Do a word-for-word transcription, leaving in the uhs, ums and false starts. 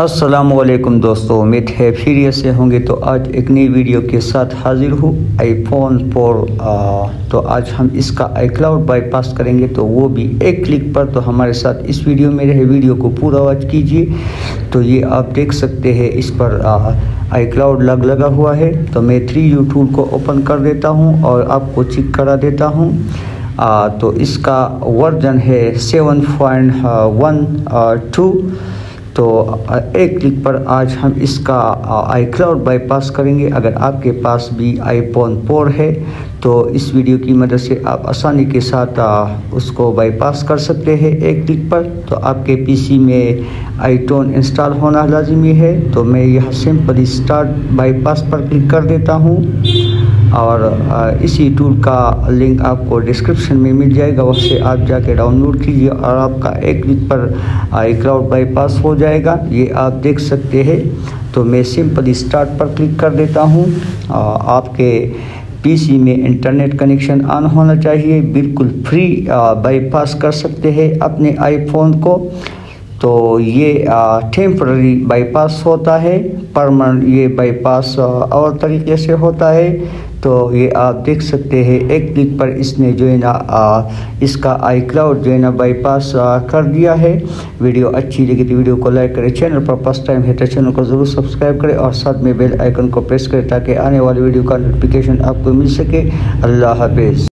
अस्सलामुअलैकुम दोस्तों, उम्मीद है फिर से होंगे। तो आज एक नई वीडियो के साथ हाजिर हूँ आईफोन फोर। तो आज हम इसका आईक्लाउड बाईपास करेंगे, तो वो भी एक क्लिक पर। तो हमारे साथ इस वीडियो में रहे, वीडियो को पूरा वॉच कीजिए। तो ये आप देख सकते हैं, इस पर आईक्लाउड लग लगा हुआ है। तो मैं थ्री यू टूल को ओपन कर देता हूँ और आपको चेक करा देता हूँ। आ, तो इसका वर्जन है सेवन पॉइंट वन टू। तो एक क्लिक पर आज हम इसका आईक्लाउड बाईपास करेंगे। अगर आपके पास भी आईफोन फोर है तो इस वीडियो की मदद से आप आसानी के साथ उसको बाईपास कर सकते हैं एक क्लिक पर। तो आपके पीसी में आईटोन इंस्टॉल होना लाजमी है। तो मैं यह सिंपली स्टार्ट बाईपास पर क्लिक कर देता हूँ और इसी टूल का लिंक आपको डिस्क्रिप्शन में मिल जाएगा, वहाँ से आप जाके डाउनलोड कीजिए और आपका एक क्लिक पर आईक्लाउड बाईपास हो जाएगा। ये आप देख सकते हैं। तो मैं सिंपली स्टार्ट पर क्लिक कर देता हूँ। आपके पीसी में इंटरनेट कनेक्शन ऑन होना चाहिए। बिल्कुल फ्री बाईपास कर सकते हैं अपने आईफोन को। तो ये टेम्पररी बाईपास होता है, परमानेंट ये बाईपास और तरीके से होता है। तो ये आप देख सकते हैं, एक क्लिक पर इसने जो है ना इसका आईक्लाउड जो है ना बाईपास कर दिया है। वीडियो अच्छी लगी तो वीडियो को लाइक करें, चैनल पर फर्स्ट टाइम है तो चैनल को ज़रूर सब्सक्राइब करें और साथ में बेल आइकन को प्रेस करें ताकि आने वाली वीडियो का नोटिफिकेशन आपको मिल सके। अल्लाह हाफिज़।